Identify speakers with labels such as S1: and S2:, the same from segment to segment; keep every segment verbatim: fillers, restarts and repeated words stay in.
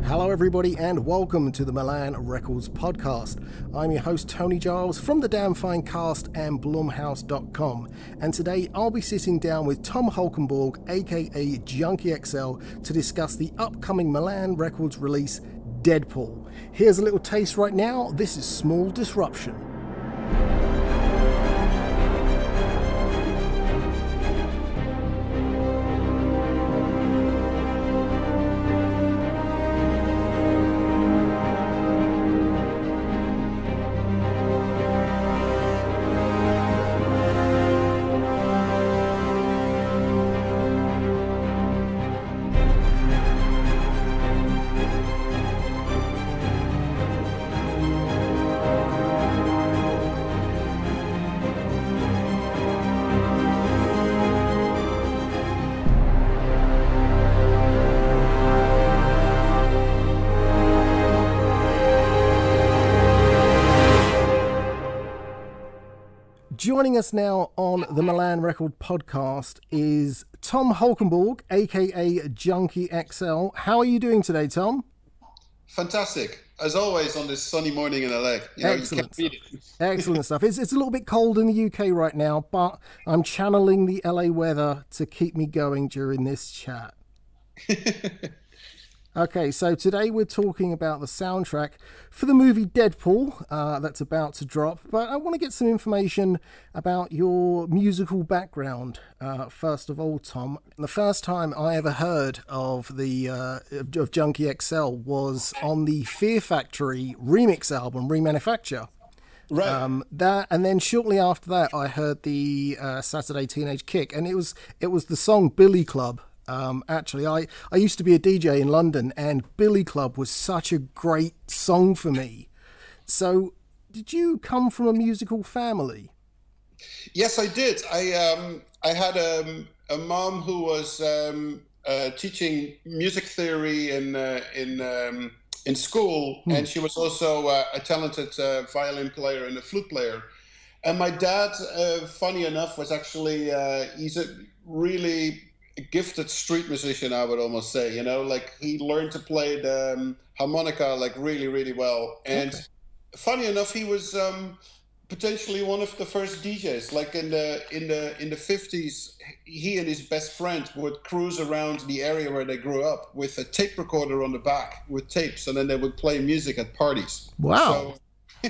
S1: Hello everybody and welcome to the Milan Records podcast. I'm your host Tony Giles from the Damn Fine Cast and Blumhouse dot com, and today I'll be sitting down with Tom Holkenborg, aka Junkie X L, to discuss the upcoming Milan Records release Deadpool. Here's a little taste right now. This is Small Disruption. Joining us now on the Milan Record podcast is Tom Holkenborg, aka Junkie X L. How are you doing today, Tom?
S2: Fantastic. As always on this sunny morning in L A. You know,
S1: Excellent stuff. Excellent stuff. It's, it's a little bit cold in the U K right now, but I'm channeling the L A weather to keep me going during this chat. Okay, so today we're talking about the soundtrack for the movie Deadpool uh, that's about to drop, but I want to get some information about your musical background. Uh, first of all, Tom, the first time I ever heard of the uh, of Junkie X L was on the Fear Factory remix album, Remanufacture.
S2: Right.
S1: Um, that, and then shortly after that, I heard the uh, Saturday Teenage Kick, and it was it was the song Billy Club. Um, actually, I, I used to be a D J in London, and Billy Club was such a great song for me. So, did you come from a musical family?
S2: Yes, I did. I um, I had um, a mom who was um, uh, teaching music theory in uh, in um, in school, hmm. and she was also uh, a talented uh, violin player and a flute player. And my dad, uh, funny enough, was actually uh, he's a really gifted street musician, I would almost say. You know, like he learned to play the um, harmonica like really, really well. And okay. Funny enough, he was um, potentially one of the first D Js. Like in the in the in the fifties, he and his best friend would cruise around the area where they grew up with a tape recorder on the back with tapes, and then they would play music at parties.
S1: Wow.
S2: So,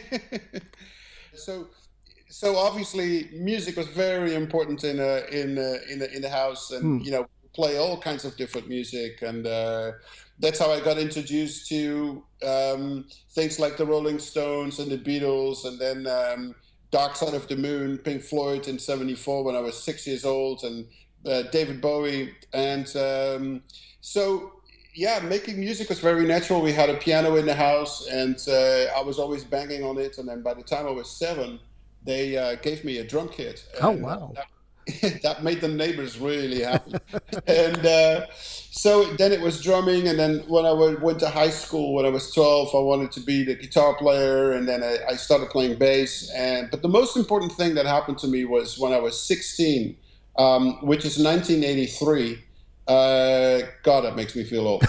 S2: so So obviously, music was very important in uh, in uh, in the in the house, and hmm. you know, play all kinds of different music, and uh, that's how I got introduced to um, things like the Rolling Stones and the Beatles, and then um, Dark Side of the Moon, Pink Floyd in seventy-four when I was six years old, and uh, David Bowie, and um, so. Yeah, making music was very natural. We had a piano in the house, and uh, I was always banging on it. And then by the time I was seven, they uh, gave me a drum kit.
S1: Oh, wow.
S2: That, that made the neighbors really happy. and uh, so then it was drumming. And then when I went to high school, when I was twelve, I wanted to be the guitar player. And then I, I started playing bass. And But the most important thing that happened to me was when I was sixteen, um, which is nineteen eighty-three. Uh, God, that makes me feel old.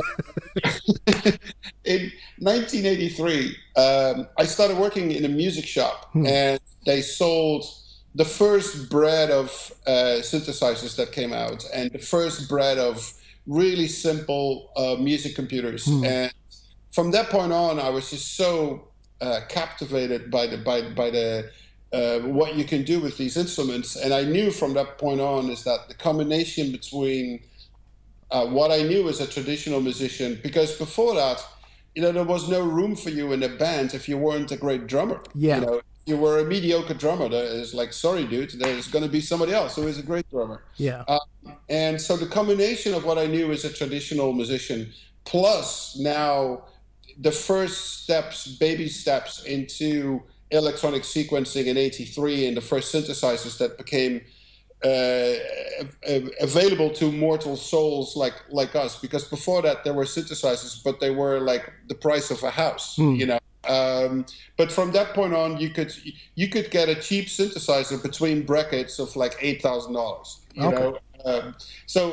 S2: But in nineteen eighty-three, um, I started working in a music shop, hmm. and they sold the first breed of uh, synthesizers that came out, and the first breed of really simple uh, music computers. Hmm. And from that point on, I was just so uh, captivated by the by by the uh, what you can do with these instruments. And I knew from that point on is that the combination between Uh, what I knew as a traditional musician, because before that, you know, there was no room for you in a band if you weren't a great drummer.
S1: Yeah.
S2: You know, you were a mediocre drummer. It's like, sorry, dude, there's going to be somebody else who is a great drummer.
S1: Yeah.
S2: Uh, and so the combination of what I knew as a traditional musician, plus now the first steps, baby steps into electronic sequencing in eighty-three, and the first synthesizers that became Uh, available to mortal souls like like us, because before that there were synthesizers, but they were like the price of a house, mm. you know. Um, but from that point on, you could you could get a cheap synthesizer between brackets of like eight thousand dollars. You
S1: okay.
S2: know, um, so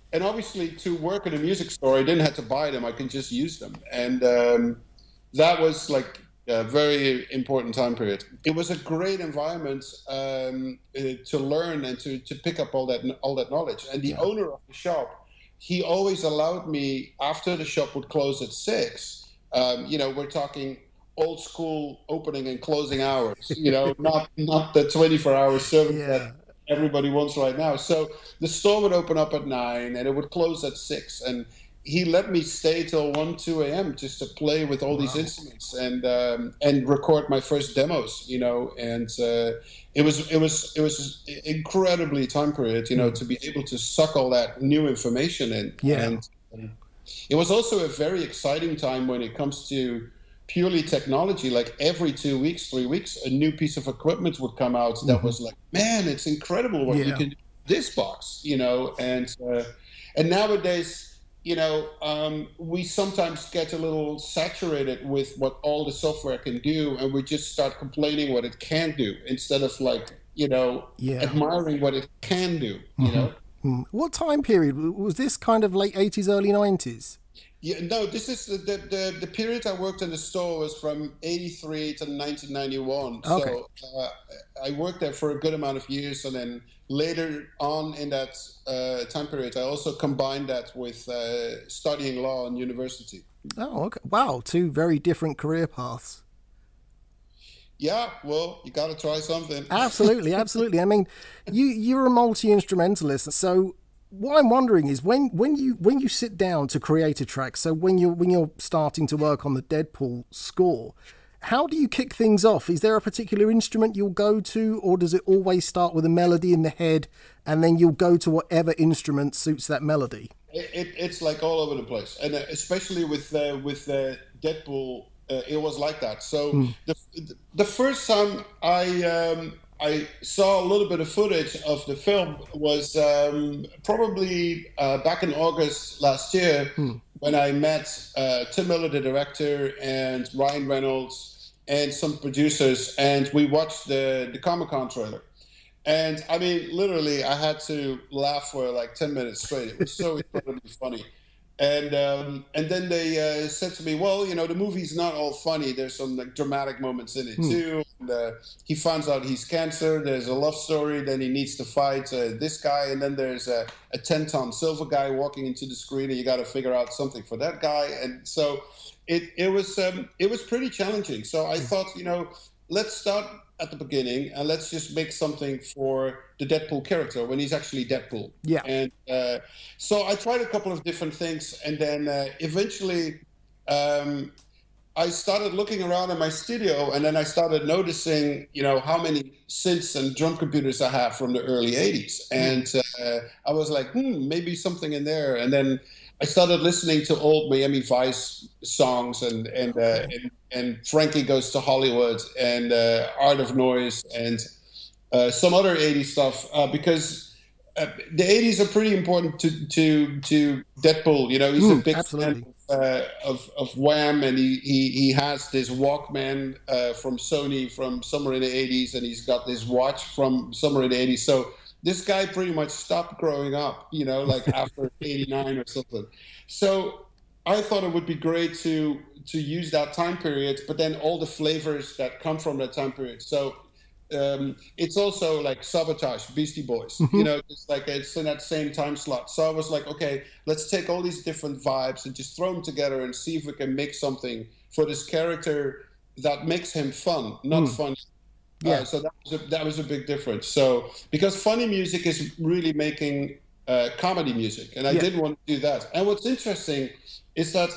S2: and obviously to work in a music store, I didn't have to buy them. I can just use them. And um, that was like a very important time period. It was a great environment um, uh, to learn and to, to pick up all that all that knowledge. And the
S1: Yeah.
S2: owner of the shop, he always allowed me, after the shop would close at six, um, you know, we're talking old school opening and closing hours, you know, not not the twenty-four hour service
S1: Yeah.
S2: that everybody wants right now. So the store would open up at nine and it would close at six. And he let me stay till one, two a.m. just to play with all wow. these instruments and um, and record my first demos, you know. And uh, it was it was it was incredibly time period, you know, mm. to be able to suck all that new information in.
S1: Yeah.
S2: And um, it was also a very exciting time when it comes to purely technology. Like every two weeks, three weeks, a new piece of equipment would come out that mm-hmm. was like, man, it's incredible what yeah. you can do with this box, you know. And uh, and nowadays, you know, um, we sometimes get a little saturated with what all the software can do, and we just start complaining what it can do instead of like, you know, yeah. admiring what it can do, you mm-hmm. know.
S1: Mm. What time period was this? Kind of late eighties, early nineties?
S2: Yeah, no, this is the, the the the period I worked in the store was from eighty-three to nineteen ninety-one.
S1: Okay.
S2: So uh, I worked there for a good amount of years, and then later on in that uh, time period, I also combined that with uh, studying law in university.
S1: Oh, okay. Wow, two very different career paths.
S2: Yeah, well, you got to try something.
S1: Absolutely, absolutely. I mean, you you're a multi-instrumentalist, so what I'm wondering is when when you when you sit down to create a track, so when you when you're starting to work on the Deadpool score, how do you kick things off? Is there a particular instrument you'll go to, or does it always start with a melody in the head and then you'll go to whatever instrument suits that melody?
S2: It, it, it's like all over the place, and especially with uh, with uh, Deadpool, uh, it was like that. So mm. the the first time I um, I saw a little bit of footage of the film was um, probably uh, back in August last year mm. when I met uh, Tim Miller, the director, and Ryan Reynolds and some producers, and we watched the the Comic-Con trailer. And I mean, literally, I had to laugh for like ten minutes straight. It was so incredibly funny. And um, and then they uh, said to me, well, you know, the movie's not all funny. There's some like dramatic moments in it hmm. too. And, uh, he finds out he's cancer. There's a love story. Then he needs to fight uh, this guy. And then there's a, a ten-ton silver guy walking into the screen, and you got to figure out something for that guy. And so it it was um, it was pretty challenging. So I thought, you know, let's start at the beginning and let's just make something for the Deadpool character when he's actually Deadpool.
S1: Yeah.
S2: And uh, so I tried a couple of different things, and then uh, eventually um, I started looking around in my studio, and then I started noticing, you know, how many synths and drum computers I have from the early eighties. And uh, I was like, hmm, maybe something in there. And then I started listening to old Miami Vice songs and and uh, and, and Frankie Goes to Hollywood and uh, Art of Noise and uh, some other eighties stuff uh, because uh, the eighties are pretty important to to to Deadpool. You know, he's mm, a big
S1: absolutely.
S2: fan uh, of of Wham, and he he he has this Walkman uh, from Sony from somewhere in the eighties, and he's got this watch from somewhere in the eighties. So this guy pretty much stopped growing up, you know, like after eighty-nine or something. So I thought it would be great to to use that time period, but then all the flavors that come from that time period. So um, it's also like Sabotage, Beastie Boys, mm-hmm. you know, it's like it's in that same time slot. So I was like, okay, let's take all these different vibes and just throw them together and see if we can make something for this character that makes him fun, not mm. funny. Yeah. Uh, so that was a, that was a big difference. So because funny music is really making uh, comedy music, and I yeah. didn't want to do that. And what's interesting is that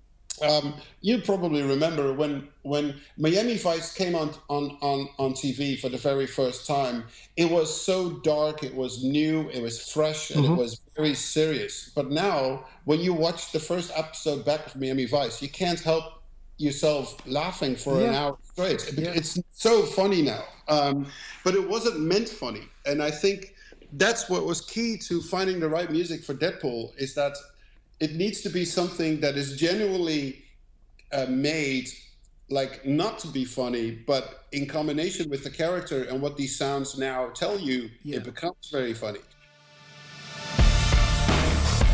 S2: um, you probably remember when when Miami Vice came on on on on T V for the very first time. It was so dark, it was new, it was fresh, and mm-hmm. it was very serious. But now, when you watch the first episode back of Miami Vice, you can't help yourself laughing for yeah. an hour straight. It, yeah. It's so funny now, um, but it wasn't meant funny. And I think that's what was key to finding the right music for Deadpool, is that it needs to be something that is genuinely uh, made, like not to be funny, but in combination with the character and what these sounds now tell you, yeah. it becomes very funny.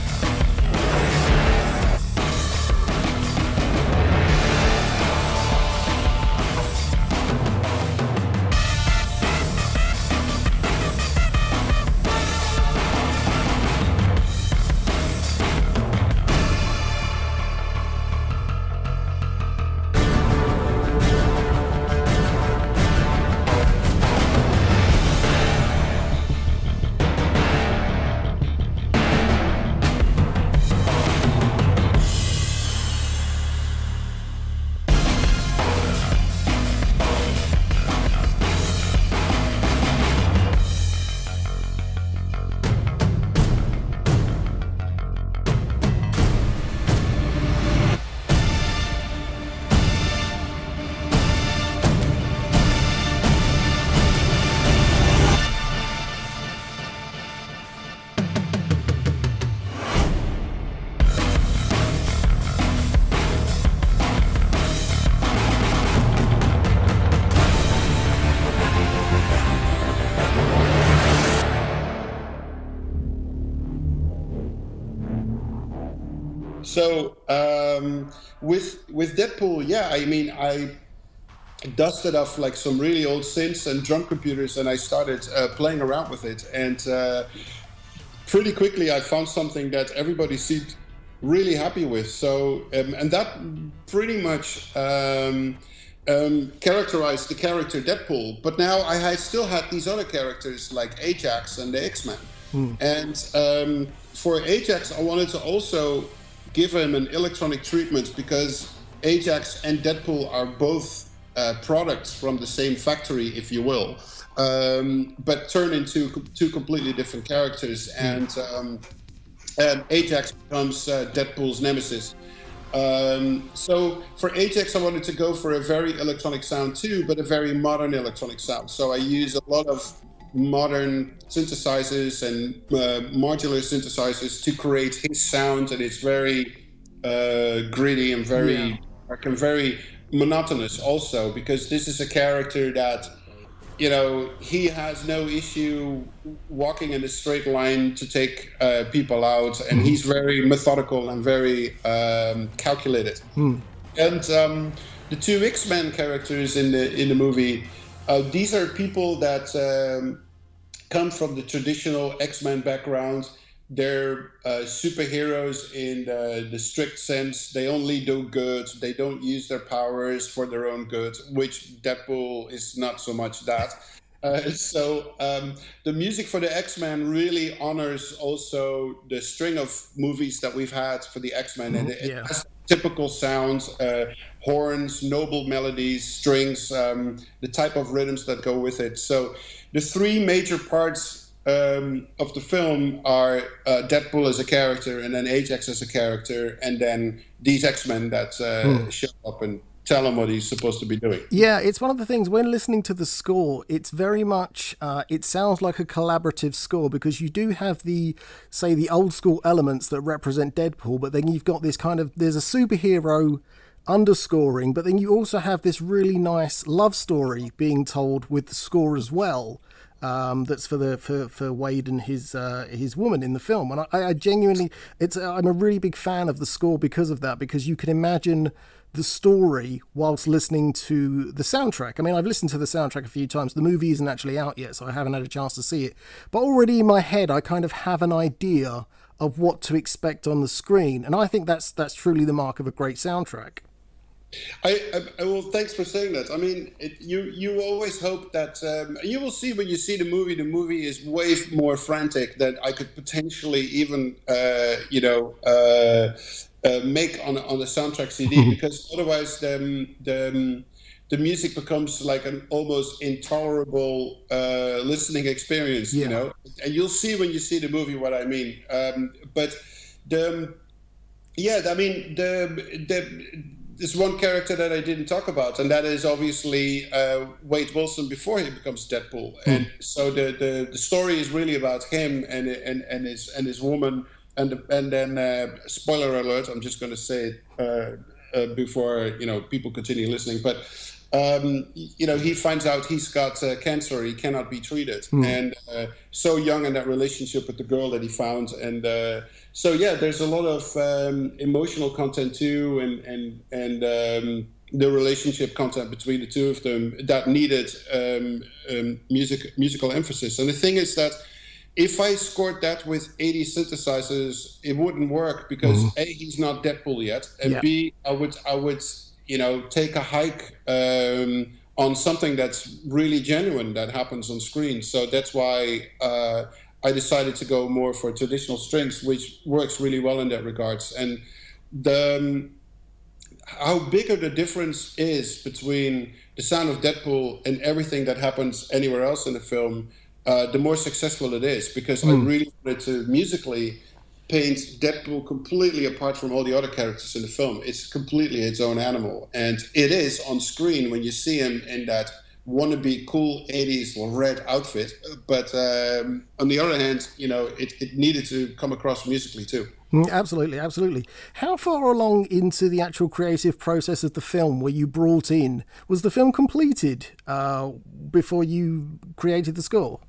S2: So um, with with Deadpool, yeah, I mean, I dusted off like some really old synths and drum computers, and I started uh, playing around with it. And uh, pretty quickly, I found something that everybody seemed really happy with. So, um, and that pretty much um, um, characterized the character Deadpool. But now I had, still had these other characters like Ajax and the X-Men. Mm. And um, for Ajax, I wanted to also give him an electronic treatment, because Ajax and Deadpool are both uh, products from the same factory, if you will, um, but turn into co- two completely different characters. And, um, and Ajax becomes uh, Deadpool's nemesis. Um, so for Ajax, I wanted to go for a very electronic sound too, but a very modern electronic sound. So I use a lot of modern synthesizers and uh, modular synthesizers to create his sound, and it's very uh, gritty and very yeah. and very monotonous also, because this is a character that, you know, he has no issue walking in a straight line to take uh, people out, and he's very methodical and very um, calculated. Mm. And um, the two X-Men characters in the in the movie, uh, these are people that um, come from the traditional X-Men background. They're uh, superheroes in the, the strict sense. They only do good. They don't use their powers for their own good, which Deadpool is not so much that. Uh, so um, the music for the X-Men really honors also the string of movies that we've had for the X-Men. Mm-hmm. And it, yeah. it has typical sounds, uh, horns, noble melodies, strings, um, the type of rhythms that go with it. So the three major parts Um, of the film are uh, Deadpool as a character, and then Ajax as a character, and then these X-Men that uh, hmm. show up and tell him what he's supposed to be doing.
S1: Yeah, it's one of the things when listening to the score, it's very much, uh, it sounds like a collaborative score, because you do have the, say, the old school elements that represent Deadpool, but then you've got this kind of, there's a superhero underscoring, but then you also have this really nice love story being told with the score as well. Um, that's for the for, for Wade and his uh, his woman in the film, and I, I genuinely, it's I'm a really big fan of the score because of that, because you can imagine the story whilst listening to the soundtrack. I mean, I've listened to the soundtrack a few times. The movie isn't actually out yet, so I haven't had a chance to see it. But already in my head, I kind of have an idea of what to expect on the screen, and I think that's that's truly the mark of a great soundtrack.
S2: I, I well, thanks for saying that. I mean, it, you you always hope that um, you will see when you see the movie. The movie is way more frantic than I could potentially even uh, you know uh, uh, make on on a soundtrack C D, because otherwise the the the music becomes like an almost intolerable uh, listening experience. Yeah. You know, and you'll see when you see the movie what I mean. Um, but the yeah, I mean the the. There's one character that I didn't talk about, and that is obviously uh, Wade Wilson before he becomes Deadpool. Mm. And so the, the, the story is really about him and and, and his and his woman. And and then uh, spoiler alert, I'm just going to say it uh, uh, before you know people continue listening. But um, you know he finds out he's got uh, cancer. He cannot be treated, mm. and uh, so young in that relationship with the girl that he found. And uh, so yeah, there's a lot of um, emotional content too, and and and um, the relationship content between the two of them that needed um, um, music musical emphasis. And the thing is that if I scored that with eighty synthesizers, it wouldn't work, because mm. A, he's not Deadpool yet, and yeah. B, I would I would you know take a hike um, on something that's really genuine that happens on screen. So that's why uh, I decided to go more for traditional strings, which works really well in that regards. And the um, how big of the difference is between the sound of Deadpool and everything that happens anywhere else in the film, uh, the more successful it is, because mm. I really wanted to musically paint Deadpool completely apart from all the other characters in the film. It's completely its own animal, and it is on screen when you see him in that wannabe cool eighties red outfit. But um, on the other hand, you know, it, it needed to come across musically too.
S1: Absolutely, absolutely. How far along into the actual creative process of the film were you brought in? Was the film completed uh, before you created the score?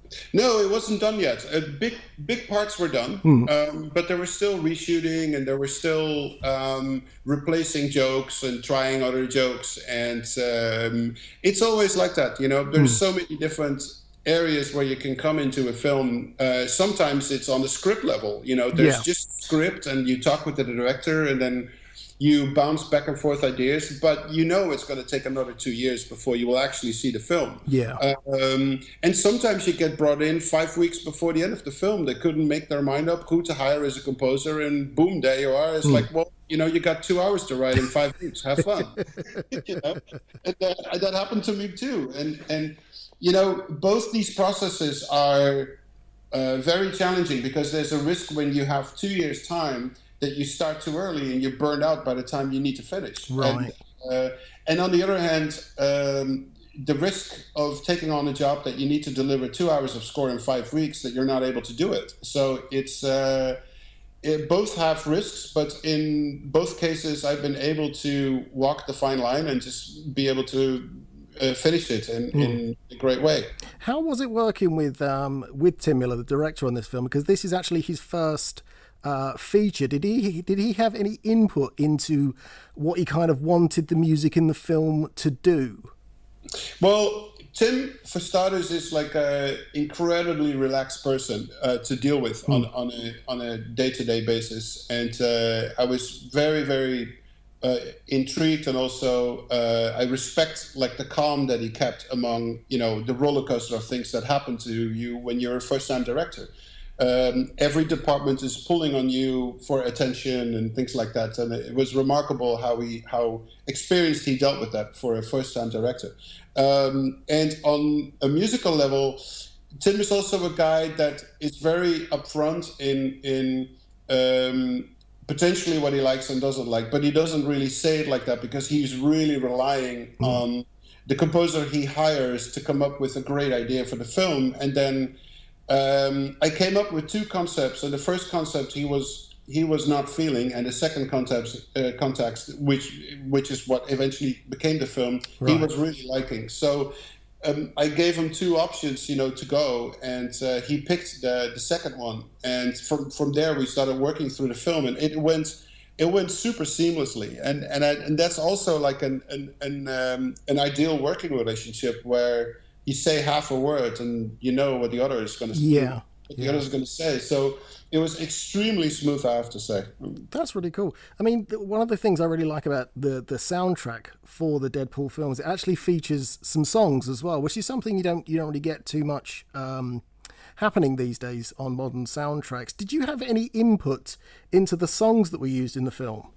S2: No, it wasn't done yet. Uh, big big parts were done,
S1: Mm.
S2: um, but there were still reshooting, and there were still um, replacing jokes and trying other jokes. And um, it's always like that, you know. There's
S1: Mm.
S2: so many different areas where you can come into a film. Uh, sometimes it's on the script level, you know. There's
S1: Yeah.
S2: just script, and you talk with the director, and then you bounce back and forth ideas, but you know it's going to take another two years before you will actually see the film.
S1: Yeah.
S2: Um, and sometimes you get brought in five weeks before the end of the film. They couldn't make their mind up who to hire as a composer, and boom, there you are. It's mm. like, well, you know, you got two hours to write in five weeks. Have fun. You know, and that, that happened to me too. And and you know, both these processes are uh, very challenging, because there's a risk when you have two years' time that you start too early and you're burned out by the time you need to finish.
S1: Right.
S2: And, uh, and on the other hand, um, the risk of taking on a job that you need to deliver two hours of score in five weeks, that you're not able to do it. So it's uh, it, both have risks, but in both cases, I've been able to walk the fine line and just be able to uh, finish it in, mm. in a great way.
S1: How was it working with um, with Tim Miller, the director on this film? Because this is actually his first Uh, feature. Did he did he have any input into what he kind of wanted the music in the film to do?
S2: Well, Tim, for starters, is like a incredibly relaxed person uh, to deal with mm. on on a on a day-to-day basis, and uh, I was very very uh, intrigued, and also uh, I respect like the calm that he kept among, you know, the roller coaster of things that happen to you when you're a first-time director. Um, every department is pulling on you for attention and things like that, and it was remarkable how he how experienced he dealt with that for a first-time director. Um, and on a musical level, Tim is also a guy that is very upfront in in um, potentially what he likes and doesn't like, but he doesn't really say it like that, because he's really relying mm. on the composer he hires to come up with a great idea for the film, and then. Um, I came up with two concepts, and the first concept he was he was not feeling, and the second concept, uh, context, which which is what eventually became the film, right. he was really liking. So um, I gave him two options, you know, to go, and uh, he picked the the second one, and from from there we started working through the film, and it went it went super seamlessly, and and I, and that's also like an an an, um, an ideal working relationship where. You say half a word and you know what the other is going to say.
S1: Yeah.
S2: What the
S1: yeah.
S2: other is going to say. So it was extremely smooth, I have to say.
S1: That's really cool. I mean, one of the things I really like about the the soundtrack for the Deadpool films, it actually features some songs as well, which is something you don't you don't really get too much um, happening these days on modern soundtracks. Did you have any input into the songs that were used in the film?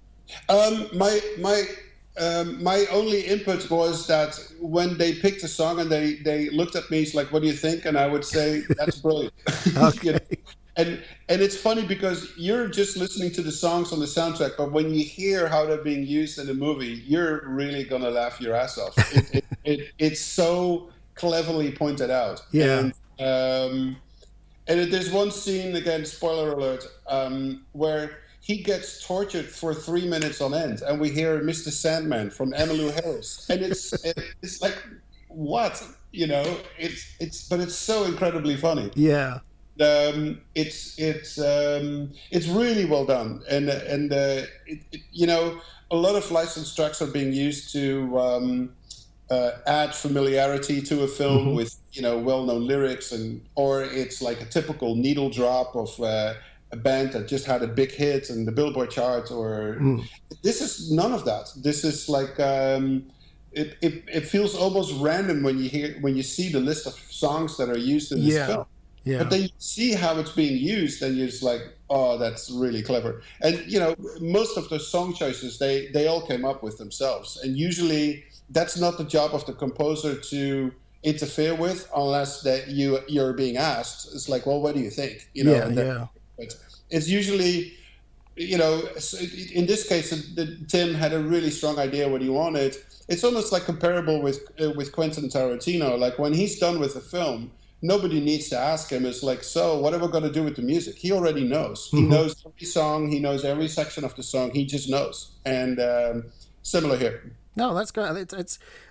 S2: Um, my my. Um, my only input was that when they picked a song and they, they looked at me, it's like, what do you think? And I would say, that's brilliant.
S1: Okay.
S2: You know? And and it's funny because you're just listening to the songs on the soundtrack, but when you hear how they're being used in the movie, you're really going to laugh your ass off. It, it, it, it's so cleverly pointed out.
S1: Yeah.
S2: And, um, and there's one scene, again, spoiler alert, um, where... he gets tortured for three minutes on end, and we hear Mister Sandman from Emmylou Harris, and it's it's like, what, you know? It's it's but it's so incredibly funny.
S1: Yeah.
S2: Um, it's it's um, it's really well done, and and uh, it, it, you know, a lot of licensed tracks are being used to um, uh, add familiarity to a film mm-hmm. with, you know, well-known lyrics, and or it's like a typical needle drop of. Uh, a band that just had a big hit in the Billboard chart, or mm. this is none of that. This is like um, it, it. It feels almost random when you hear when you see the list of songs that are used in this
S1: yeah.
S2: film.
S1: Yeah.
S2: But then you see how it's being used, and you're just like, oh, that's really clever. And you know, most of the song choices they they all came up with themselves, and usually that's not the job of the composer to interfere with, unless that you you're being asked. It's like, well, what do you think? You know.
S1: Yeah.
S2: And then,
S1: yeah.
S2: It's usually, you know, in this case, Tim had a really strong idea what he wanted. It's almost like comparable with uh, with Quentin Tarantino. Like when he's done with the film, nobody needs to ask him. It's like, so what are we going to do with the music? He already knows. Mm-hmm. He knows every song. He knows every section of the song. He just knows. And um, similar here.
S1: No, that's great. It's, it's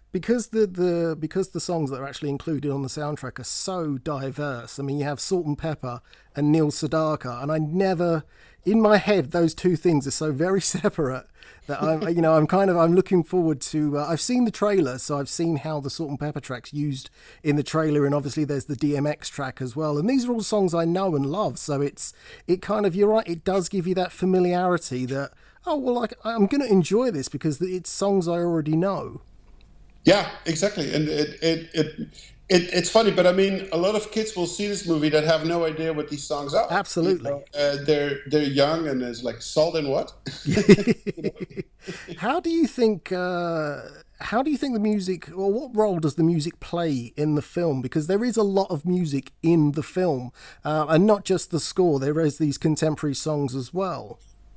S1: because the, the because the songs that are actually included on the soundtrack are so diverse. I mean, you have Salt and Pepper and Neil Sedaka, and I never, in my head, those two things are so very separate that I'm, you know, I'm kind of I'm looking forward to. Uh, I've seen the trailer, so I've seen how the Salt and Pepper track's used in the trailer, and obviously there's the D M X track as well. And these are all songs I know and love, so it's it kind of you're right. It does give you that familiarity that oh well, like I'm going to enjoy this because it's songs I already know.
S2: Yeah, exactly, and it it, it it it's funny, but I mean, a lot of kids will see this movie that have no idea what these songs are.
S1: Absolutely,
S2: you know, uh, they're they're young, and it's like salt and what?
S1: How do you think? Uh, how do you think the music, or what role does the music play in the film? Because there is a lot of music in the film, uh, and not just the score. There is these contemporary songs as well.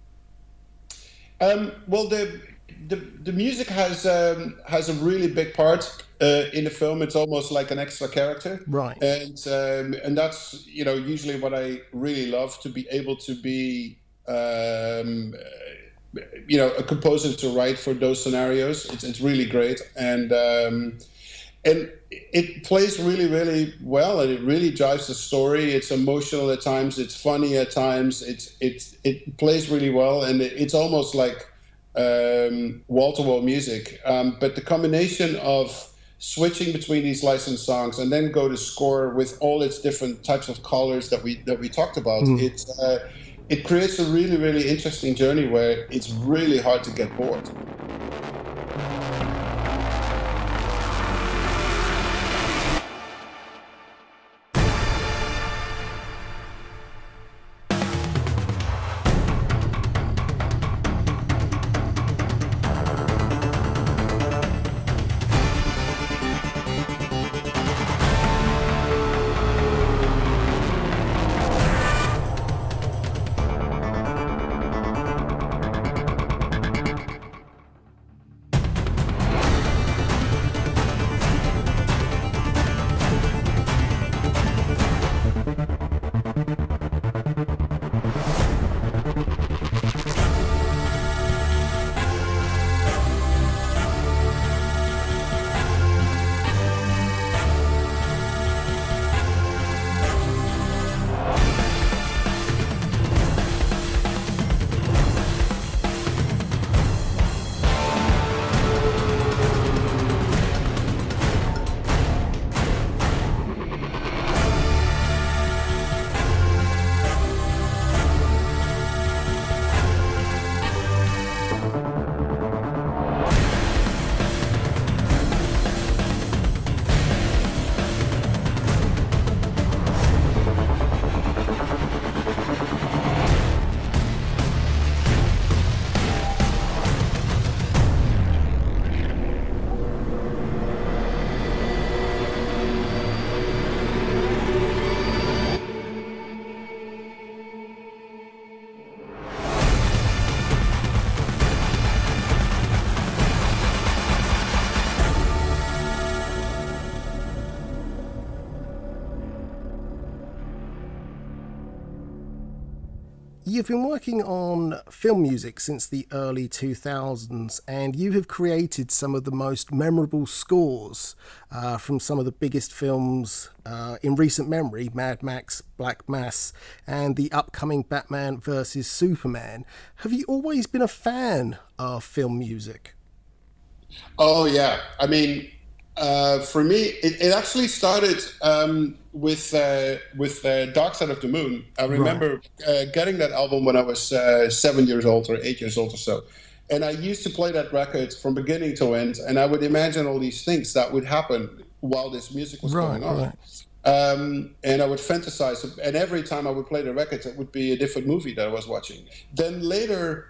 S2: Um, well, the. The, the music has um, has a really big part uh, in the film. It's almost like an extra character,
S1: right?
S2: And um, and that's you know usually what I really love, to be able to be um, you know a composer to write for those scenarios. It's it's really great, and um, and it plays really really well, and it really drives the story. It's emotional at times. It's funny at times. It's it's it plays really well, and it, it's almost like um wall-to-wall music, um but the combination of switching between these licensed songs and then go to score with all its different types of colors that we that we talked about, mm. it uh, it creates a really really interesting journey where it's really hard to get bored.
S1: You've been working on film music since the early two thousands, and you have created some of the most memorable scores uh, from some of the biggest films uh, in recent memory, Mad Max, Black Mass, and the upcoming Batman versus Superman. Have you always been a fan of film music?
S2: Oh, yeah. I mean, uh, for me, it, it actually started um, with uh, with uh, Dark Side of the Moon. I remember right. uh, getting that album when I was uh, seven years old or eight years old or so. And I used to play that record from beginning to end, and I would imagine all these things that would happen while this music was
S1: right,
S2: going on.
S1: Right.
S2: Um, and I would fantasize, and every time I would play the records, it would be a different movie that I was watching. Then later,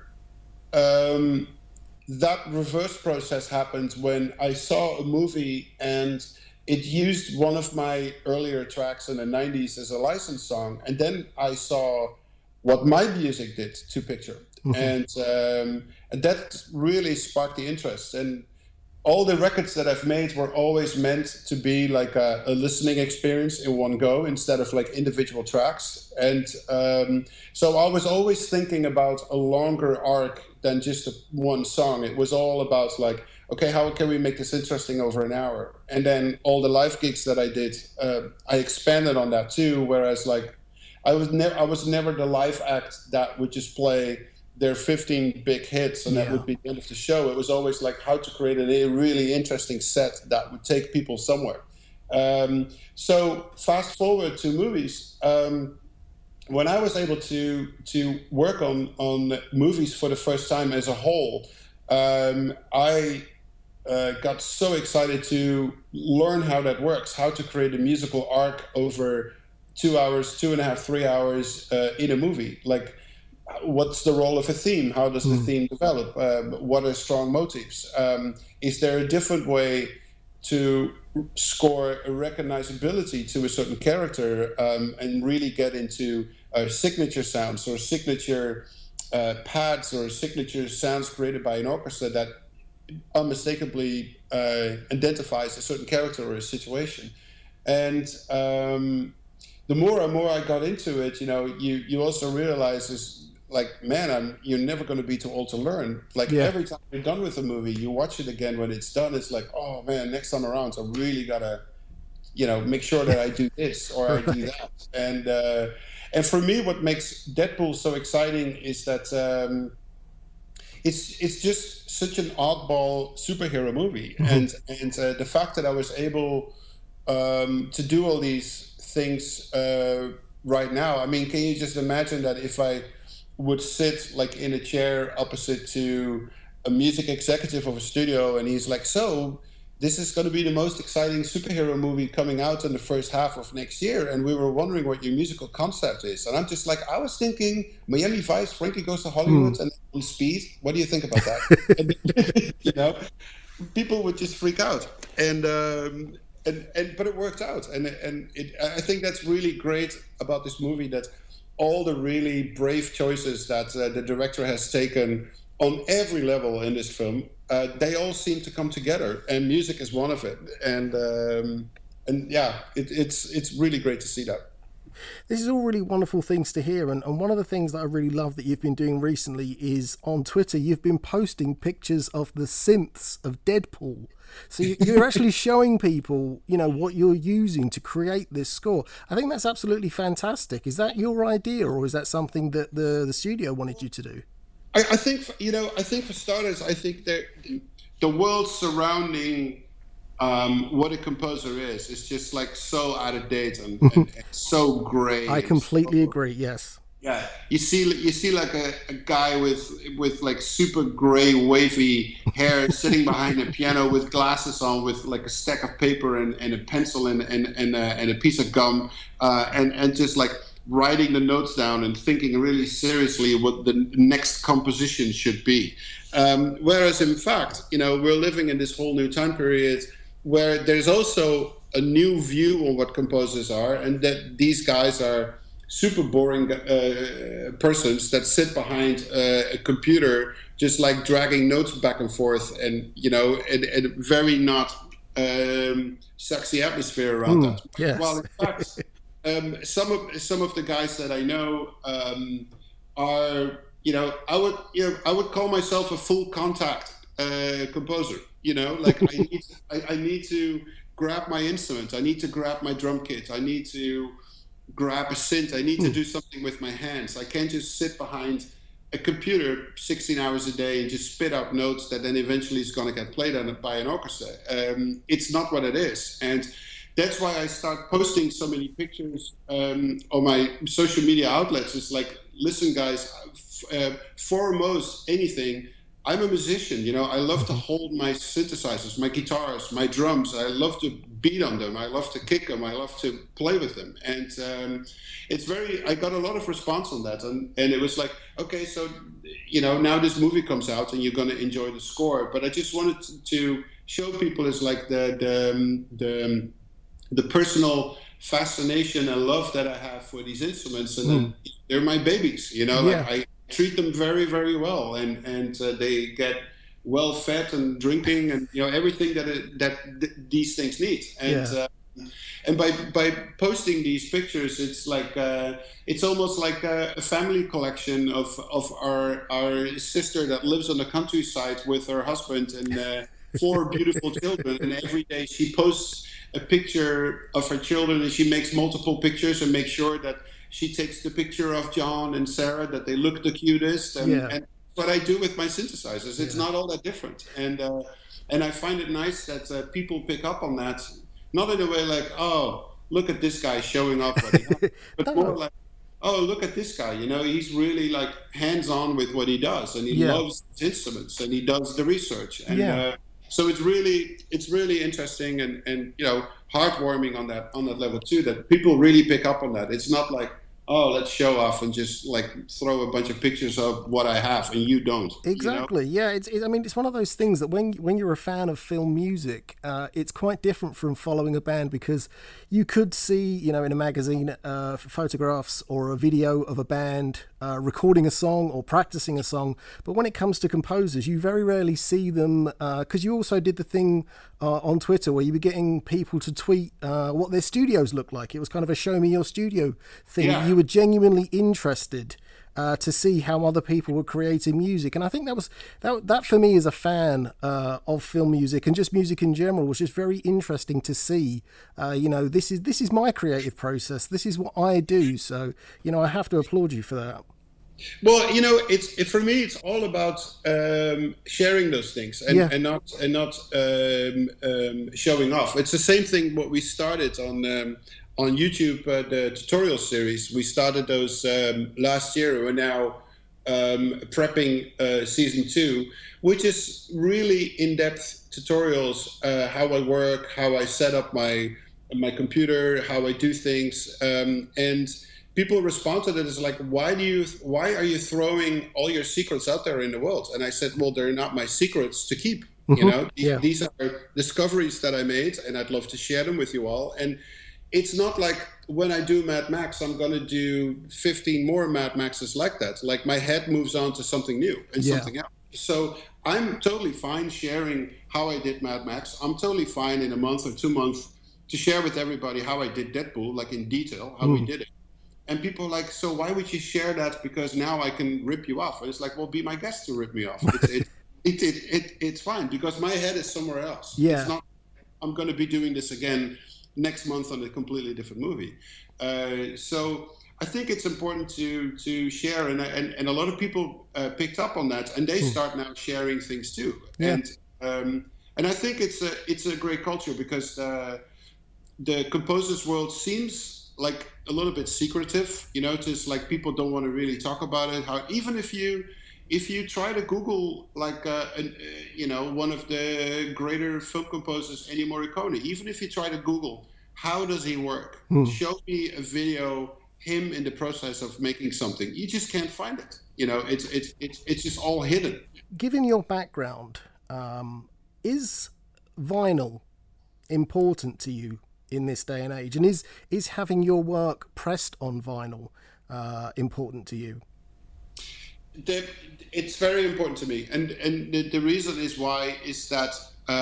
S2: um, that reverse process happened when I saw a movie and it used one of my earlier tracks in the nineties as a licensed song, and then I saw what my music did to picture. Mm-hmm. And um, and that really sparked the interest. And all the records that I've made were always meant to be like a, a listening experience in one go instead of like individual tracks. And um, so I was always thinking about a longer arc than just a, one song. It was all about like, okay, how can we make this interesting over an hour? And then all the live gigs that I did, uh, I expanded on that too. Whereas like, I was never, I was never the live act that would just play their fifteen big hits and yeah. that would be the end of the show. It was always like how to create a really interesting set that would take people somewhere. Um, so fast forward to movies. Um, when I was able to to work on on movies for the first time as a whole, um, I uh, got so excited to learn how that works, how to create a musical arc over two hours, two and a half, three hours uh, in a movie. Like, what's the role of a theme? How does the mm. theme develop? Uh, what are strong motifs? Um, is there a different way to score a recognizability to a certain character um, and really get into uh, signature sounds or signature uh, pads or signature sounds created by an orchestra that unmistakably uh, identifies a certain character or a situation? And um, the more and more I got into it, you know, you, you also realize is, like, man, I'm, you're never going to be too old to learn. Like, yeah. every time you're done with a movie, you watch it again. When it's done, it's like, oh, man, next time around, I really got to, you know, make sure that I do this or I do that. And uh, and for me, what makes Deadpool so exciting is that um, it's it's just such an oddball superhero movie. Mm-hmm. And, and uh, the fact that I was able um, to do all these things uh, right now, I mean, can you just imagine that if I would sit like in a chair opposite to a music executive of a studio and he's like, so this is going to be the most exciting superhero movie coming out in the first half of next year, and we were wondering what your musical concept is. And I'm just like, I was thinking Miami Vice, Frankie Goes to Hollywood, mm. and Speed. What do you think about that? You know, people would just freak out. And um, and and but it worked out, and and it, I think that's really great about this movie, that all the really brave choices that uh, the director has taken on every level in this film, uh, they all seem to come together, and music is one of it. And um, and yeah, it, it's it's really great to see that.
S1: This is all really wonderful things to hear, and, and one of the things that I really love that you've been doing recently is on Twitter, you've been posting pictures of the synths of Deadpool. So you're actually showing people, you know, what you're using to create this score. I think that's absolutely fantastic. Is that your idea, or is that something that the, the studio wanted you to do?
S2: I, I think, you know, I think for starters, I think that the world surrounding um, what a composer is, is just like so out of date and, and, and so grey.
S1: I completely so, agree, yes.
S2: Yeah, you see, you see, like a, a guy with with like super gray, wavy hair sitting behind a piano with glasses on, with like a stack of paper and, and a pencil and and and a, and a piece of gum, uh, and and just like writing the notes down and thinking really seriously what the next composition should be. Um, whereas, in fact, you know, we're living in this whole new time period where there's also a new view on what composers are, and that these guys are super boring uh, persons that sit behind uh, a computer, just like dragging notes back and forth, and you know, and, and very not um, sexy atmosphere around mm, that.
S1: Yes.
S2: Well, in fact, um, some of some of the guys that I know um, are, you know, I would, you know, I would call myself a full contact uh, composer. You know, like I need, to, I, I need to grab my instrument. I need to grab my drum kit. I need to grab a synth. I need to do something with my hands. I can't just sit behind a computer sixteen hours a day and just spit out notes that then eventually is going to get played on by an orchestra. Um, it's not what it is. And that's why I start posting so many pictures um, on my social media outlets. It's like, listen, guys, uh, foremost anything, I'm a musician, you know, I love to hold my synthesizers, my guitars, my drums. I love to beat on them. I love to kick them. I love to play with them. And um, it's very, I got a lot of response on that. And, and it was like, okay, so, you know, now this movie comes out and you're going to enjoy the score. But I just wanted to show people is like the, the, the, the personal fascination and love that I have for these instruments. And mm. they're my babies, you know,
S1: yeah.
S2: like I treat them very, very well, and and uh, they get well fed and drinking, and you know everything that it, that th- these things need. And yeah. uh, and by by posting these pictures, it's like uh, it's almost like a, a family collection of of our our sister that lives on the countryside with her husband, and uh, four beautiful children, and every day she posts a picture of her children, and she makes multiple pictures and makes sure that she takes the picture of John and Sarah, that they look the cutest. And,
S1: Yeah.
S2: and what I do with my synthesizers, it's
S1: Yeah.
S2: not all that different. And uh, and I find it nice that uh, people pick up on that, not in a way like, oh, look at this guy showing off what he has, but
S1: No.
S2: more like, oh, look at this guy, you know, he's really like hands-on with what he does, and he
S1: Yeah.
S2: loves his instruments, and he does the research. And
S1: Yeah.
S2: uh, so it's really, it's really interesting and, and, you know, heartwarming on that, on that level too, that people really pick up on that. It's not like, oh, let's show off and just like throw a bunch of pictures of what I have and you don't.
S1: Exactly.
S2: You know?
S1: Yeah. It's. It, I mean, it's one of those things that when when you're a fan of film music, uh, it's quite different from following a band, because you could see, you know, in a magazine, uh, photographs or a video of a band uh, recording a song or practicing a song. But when it comes to composers, you very rarely see them, because you also did the thing uh, on Twitter where you were getting people to tweet uh, what their studios looked like. It was kind of a show me your studio thing.
S2: Yeah.
S1: You were genuinely interested uh, to see how other people were creating music, and I think that was that. That for me, as a fan uh, of film music and just music in general, was just very interesting to see. Uh, you know, this is this is my creative process. This is what I do. So, you know, I have to applaud you for that.
S2: Well, you know, it's it, for me. It's all about um, sharing those things and,
S1: Yeah.
S2: and not and not um, um, showing off. It's the same thing what we started on um, on YouTube, uh, the tutorial series. We started those um, last year. We're now um, prepping uh, season two, which is really in-depth tutorials, uh, how I work, how I set up my my computer, how I do things, um, and people respond to that as like, why do you, why are you throwing all your secrets out there in the world? And I said, well, they're not my secrets to keep. You know,
S1: Yeah.
S2: these are discoveries that I made, and I'd love to share them with you all. And it's not like when I do Mad Max, I'm going to do fifteen more Mad Maxes like that. Like my head moves on to something new and
S1: Yeah.
S2: something else. So I'm totally fine sharing how I did Mad Max. I'm totally fine in a month or two months to share with everybody how I did Deadpool, like in detail, how we did it. And people are like, so why would you share that? Because now I can rip you off. And it's like, well, be my guest to rip me off. It's, it, it, it, it, it's fine, because my head is somewhere else.
S1: Yeah.
S2: It's not, I'm going to be doing this again next month on a completely different movie. Uh, so I think it's important to to share. And, and, and a lot of people uh, picked up on that, and they start now sharing things too.
S1: Yeah.
S2: And um, and I think it's a, it's a great culture, because uh, the composers world seems like a little bit secretive, you know, just like people don't want to really talk about it. How even if you if you try to Google like uh, an, uh, you know, one of the greater film composers, Ennio Morricone, even if you try to Google how does he work, show me a video him in the process of making something, you just can't find it. You know, it's it's it's it's just all hidden.
S1: Given your background, um, is vinyl important to you in this day and age, and is is having your work pressed on vinyl uh, important to you?
S2: The, it's very important to me, and and the, the reason is why is that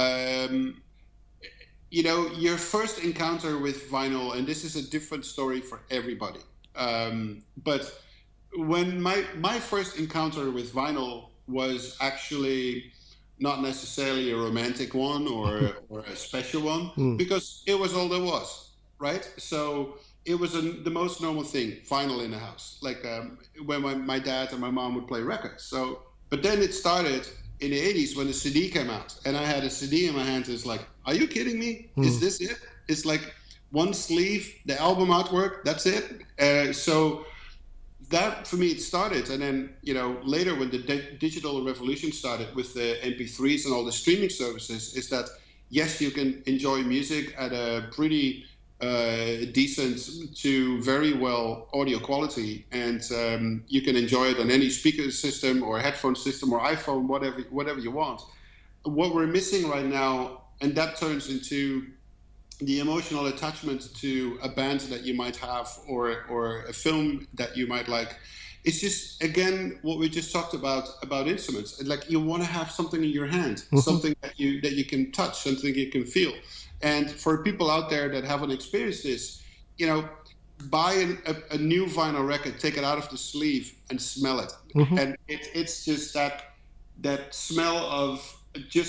S2: um, you know, your first encounter with vinyl, and this is a different story for everybody. Um, but when my my first encounter with vinyl was actually not necessarily a romantic one or or a special one, mm. because it was all there was, right? So it was a, the most normal thing, vinyl in the house, like um, when my, my dad and my mom would play records. So, but then it started in the eighties when the C D came out, and I had a C D in my hands. It's like, are you kidding me? Mm. Is this it? It's like one sleeve, the album artwork, that's it. Uh, so that for me, it started. And then, you know, later when the di- digital revolution started with the M P threes and all the streaming services, is that, yes, you can enjoy music at a pretty uh, decent to very well audio quality, and um, you can enjoy it on any speaker system or headphone system or iPhone, whatever whatever you want. What we're missing right now, and that turns into the emotional attachment to a band that you might have, or or a film that you might like. It's just, again, what we just talked about about instruments. Like, you want to have something in your hand, mm-hmm. something that you that you can touch, something you can feel. And for people out there that haven't experienced this, you know, buy an, a, a new vinyl record, take it out of the sleeve, and smell it. Mm-hmm. And it, it's just that that smell of just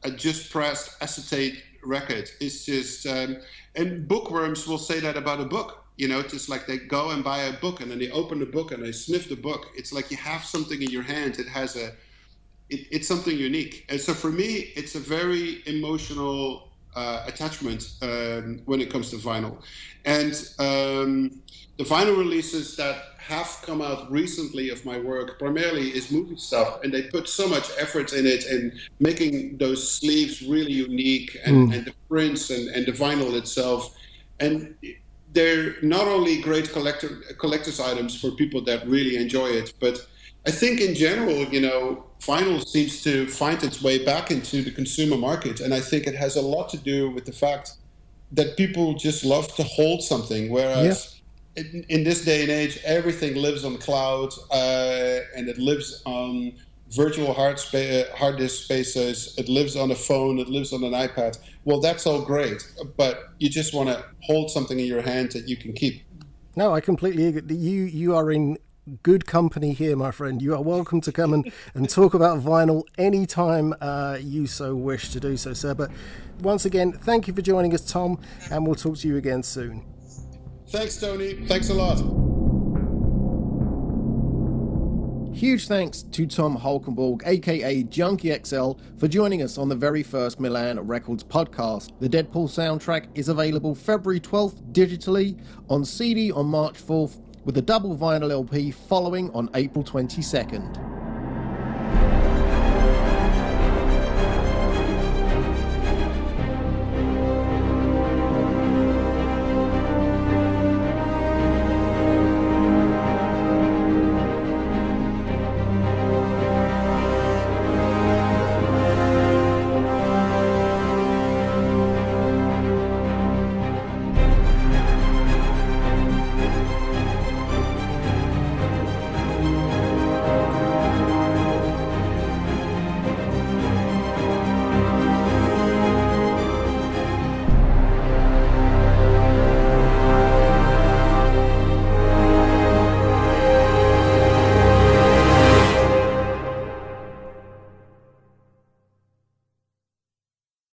S2: a just pressed acetate record. It's just, um, and bookworms will say that about a book. You know, it's just like they go and buy a book and then they open the book and they sniff the book. It's like you have something in your hand. It has a, it, it's something unique. And so for me, it's a very emotional uh, attachment um, when it comes to vinyl. And um, the vinyl releases that have come out recently of my work primarily is movie stuff, and they put so much effort in it and making those sleeves really unique, and, mm. and the prints and, and the vinyl itself. And they're not only great collector collector's items for people that really enjoy it, but I think in general, you know, vinyl seems to find its way back into the consumer market. And I think it has a lot to do with the fact that people just love to hold something, whereas yeah. in, in this day and age, everything lives on cloud, uh, and it lives on virtual hard, spa- hard disk spaces, it lives on a phone, it lives on an iPad. Well, that's all great, but you just want to hold something in your hand that you can keep.
S1: No, I completely agree. You, you are in good company here, my friend. You are welcome to come and, and talk about vinyl anytime uh, you so wish to do so, sir. But once again, thank you for joining us, Tom, and we'll talk to you again soon.
S2: Thanks, Tony. Thanks a lot.
S3: Huge thanks to Tom Holkenborg, aka Junkie X L, for joining us on the very first Milan Records podcast. The Deadpool soundtrack is available February twelfth digitally, on C D on March fourth, with a double vinyl L P following on April twenty-second.